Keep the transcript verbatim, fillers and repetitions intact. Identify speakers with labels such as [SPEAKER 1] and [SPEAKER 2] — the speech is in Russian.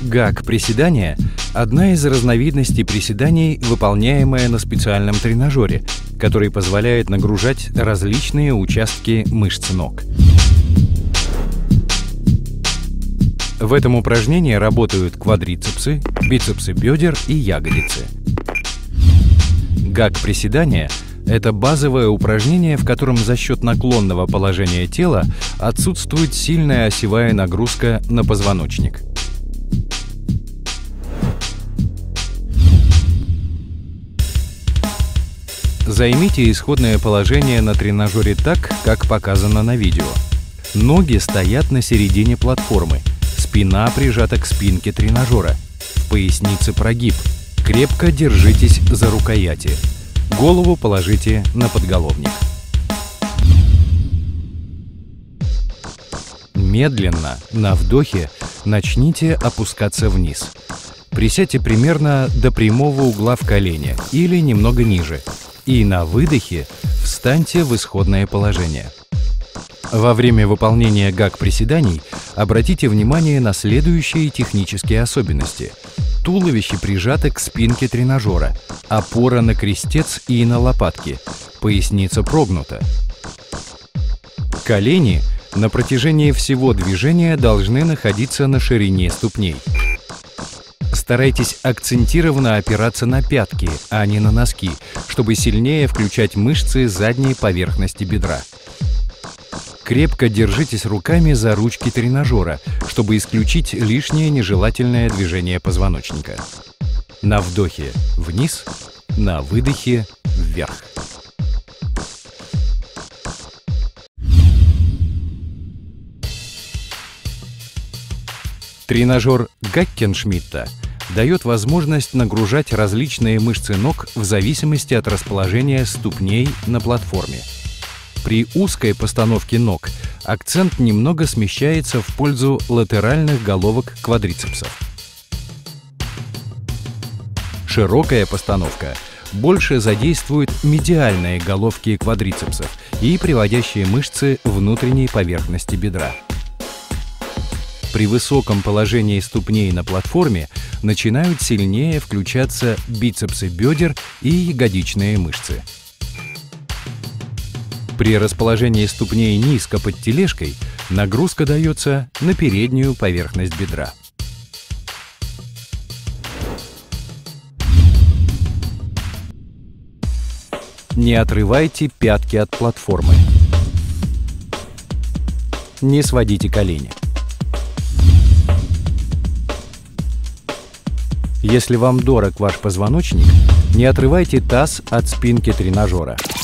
[SPEAKER 1] ГАК-приседания – одна из разновидностей приседаний, выполняемая на специальном тренажере, который позволяет нагружать различные участки мышц ног. В этом упражнении работают квадрицепсы, бицепсы бедер и ягодицы. ГАК-приседания – это базовое упражнение, в котором за счет наклонного положения тела отсутствует сильная осевая нагрузка на позвоночник. Займите исходное положение на тренажере так, как показано на видео. Ноги стоят на середине платформы, спина прижата к спинке тренажера, в пояснице прогиб. Крепко держитесь за рукояти. Голову положите на подголовник. Медленно, на вдохе, начните опускаться вниз. Присядьте примерно до прямого угла в колене или немного ниже. И на выдохе встаньте в исходное положение. Во время выполнения ГАК-приседаний обратите внимание на следующие технические особенности. Туловище прижато к спинке тренажера, опора на крестец и на лопатки, поясница прогнута. Колени на протяжении всего движения должны находиться на ширине ступней. Старайтесь акцентированно опираться на пятки, а не на носки, чтобы сильнее включать мышцы задней поверхности бедра. Крепко держитесь руками за ручки тренажера, чтобы исключить лишнее нежелательное движение позвоночника. На вдохе вниз, на выдохе вверх. Тренажер Гаккеншмидта дает возможность нагружать различные мышцы ног в зависимости от расположения ступней на платформе. При узкой постановке ног акцент немного смещается в пользу латеральных головок квадрицепсов. Широкая постановка больше задействует медиальные головки квадрицепсов и приводящие мышцы внутренней поверхности бедра. При высоком положении ступней на платформе начинают сильнее включаться бицепсы бедер и ягодичные мышцы. При расположении ступней низко под тележкой нагрузка дается на переднюю поверхность бедра. Не отрывайте пятки от платформы. Не сводите колени. Если вам дорог ваш позвоночник, не отрывайте таз от спинки тренажера.